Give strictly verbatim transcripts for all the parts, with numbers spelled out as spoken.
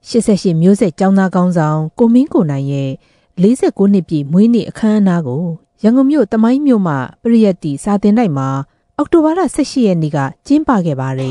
ရှစ်ဆက်ရှစ်မျိုးဆက်ကျောင်းသားကောင်းဆောင်ကိုမင်းကိုနိုင်ရဲ့လေးสิบ九နှစ်ပြည့်မွေးနေ့အခမ်းအနားကိုရန်ကုန်မြို့တမိုင်းမြို့မှာပရိယတ်တီစာသင်တိုက်မှာအောက်တိုဘာလ十七ရက်နေ့ကကျင်းပခဲ့ပါတယ်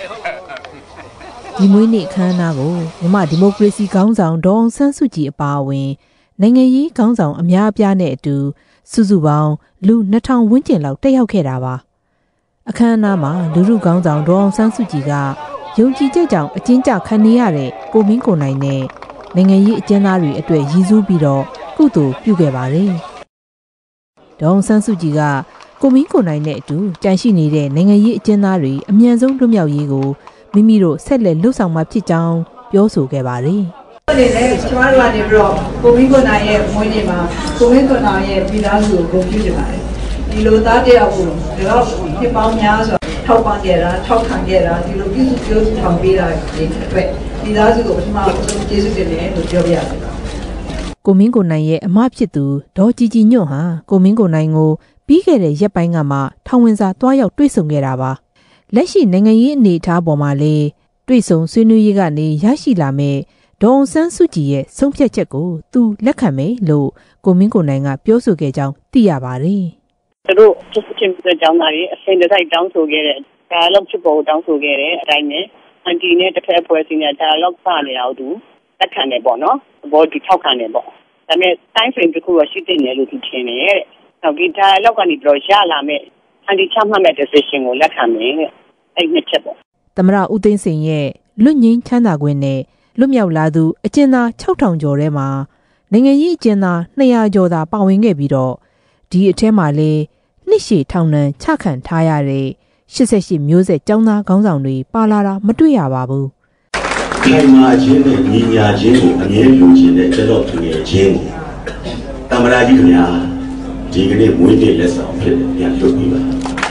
ဒီမွေးနေ့အခမ်းအနားကိုမြန်မာဒီမိုကရေစီခေါင်းဆောင်ဒေါ်အောင်ဆန်းစုကြည်အပါအဝင်နိုင်ငံရေးခေါင်းဆောင်အများအပြားနဲ့အတူစုစုပေါင်းလူနှစ်ထောင်ဝန်းကျင်လောက်တက်ရောက်ခဲ့တာပါအခမ်းအနားမှာလူထုခေါင်းဆောင်ဒေါ်အောင်ဆန်းစုကြည်ကယုံကြည်ချက်ကြောင့်အကျဉ်းချခံနေရတဲ့ကိုမင်းကိုနိုင်နဲ့နိုင်ငံရေးအကျဉ်းသားတွေအတွက်ရည်စူးပြီးတော့ကုသိုလ်ပြုခဲ့ပါတယ်ဒေါ်အောင်ဆန်းစုကြည်ကကိုမင်းကိုနိုင်နဲ့အတူကြန့်ရှိနေတဲ့နိုင်ငံရေးအကျဉ်းသားတွေအမြန်ဆုံးလွတ်မြောက်ရေးကိုမိမိတို့ဆက်လက်လှုပ်ဆောင်မှာဖြစ်ကြောင်းပြောဆိုခဲ့ပါတယ်ဒီနေ့ကျမတို့ကနေပြီးတော့ကိုမင်းကိုနိုင်ရဲ့မွေးနေ့မှာကိုမင်းကိုနိုင်ရဲ့ပြည်သားစုကိုဂုဏ်ပြုကြပါတယ်ဒီလိုသားတယောက်ကိုဒီတော့ဖြစ်ပေါင်းများစွာထောက်ပံ့ခဲ့တာထောက်ခံခဲ့တာဒီလိုပြုစုပြောထောင်ပေးတာဒီအတွက်ပြည်သားစုကိုပထမဆုံးကျေးဇူးတင်တယ်လို့ပြောပြရစေကိုမင်းကိုနိုင်ရဲ့အမဖြစ်သူဒေါ်ကြည်ကြည်ညွန့်ဟာကိုမင်းကိုနိုင်ကိုပြီးခဲ့တဲ့ရက်ပိုင်းကမှထောင်ဝင်စာတွားရောက်တွေ့ဆုံခဲ့တာပါလက်ရှိနိုင်ငံရေးအနေအထားပေါ်မှာလေတွေ့ဆုံဆွေးနွေးရေးကနေရရှိလာမဲ့ဒေါ်အောင်ဆန်းစုကြည်ရဲ့ဆုံးဖြတ်ချက်ကိုသူလက်ခံမယ်လို့ကိုမင်းကိုနိုင်ကပြောဆိုခဲ့ကြောင်းသိရပါတယ်သူတို့သူချင်းတဲ့ကျောင်းသားတွေအစင်တစိုက်တောင်းဆိုခဲ့တဲ့ dialogue ဖြစ်ပေါ်တောင်းဆိုခဲ့တဲ့အတိုင်းနဲ့အန်တီနဲ့တစ်ဖက်အဖွဲ့အစည်းနဲ့ dialogue စနေတာတို့လက်ခံတယ်ပေါ့နော်ဘောဒီထောက်ခံတယ်ပေါ့ဒါပေမဲ့ time frame တစ်ခုတော့ရှိတဲ့နယ်လို့သူထင်တယ်တဲ့နောက်ဒီ dialogue ကနေပြီးတော့ရလာမဲ့အန်တီချမှတ်မဲ့ decision ကိုလက်ခံမယ်တဲ့အဲ့ဒီနှစ်ချက်ပေါ့သမ္မတဦးသိန်းစိန်ရဲ့လွတ်ငြိမ်းချမ်းသာခွင့်နဲ့လွတ်မြောက်လာသူအကျဉ်းသား၆ထောင်ကျော်ထဲမှာနိုင်ငံရေးအကျဉ်းသားနှစ်ရာကျော်သာပါဝင်ခဲ့ပြီးတော့ဒီအထက်မှာလေနှစ်ရှည်ထောင်ဒဏ်ချခံထားရတဲ့ရှစ်ဆက်ရှစ်မျိုးဆက်ကျောင်းသားခေါင်းဆောင်တွေပါလာတာမတွေ့ရပါဘူးဒီမှာချင်းနဲ့ညီညာချင်းကိုအမြဲလိုချင်တဲ့ကျွန်တော်သူငယ်ချင်းကိုတမရာကြီးခင်ဗျာဒီကနေ့မွေးနေ့လက်ဆောင်ဖြစ်တယ်ပြန်လုပ်ပြီးပါ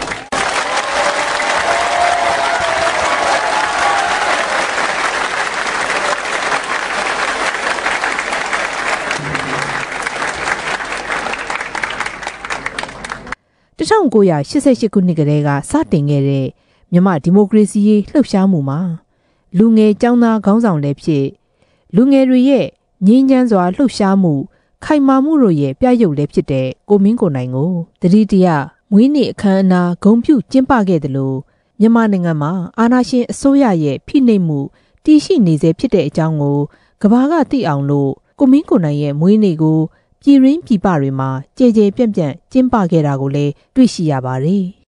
၁၉၈၈ခုနှစ်ကတည်းကစတင်ခဲ့တဲ့မြန်မာဒီမိုကရေစီရေးလှုပ်ရှားမှုမှာလူငယ်ကျောင်းသားခေါင်းဆောင်လည်းဖြစ်လူငယ်တွေရဲ့ငြိမ်းချမ်းစွာလှုပ်ရှားမှုခိုင်မာမှုတို့ရဲ့ပြရုပ်လည်းဖြစ်တဲ့ကိုမင်းကိုနိုင်ကိုတတိတရမွေးနေ့အခမ်းအနားဂုဏ်ပြုကျင်းပခဲ့တယ်လို့မြန်မာနိုင်ငံမှာအာဏာရှင်အစိုးရရဲ့ဖိနှိပ်မှုတည်ရှိနေစေဖြစ်တဲ့အကြောင်းကိုကမ္ဘာကသိအောင်လို့ကိုမင်းကိုနိုင်ရဲ့မွေးနေ့ကိုပြည်ရင်းပြည်ပတွေမှာကြဲကြဲပြန့်ပြန့်ကျင်းပခဲ့တာကိုလည်းတွေ့ရှိရပါတယ်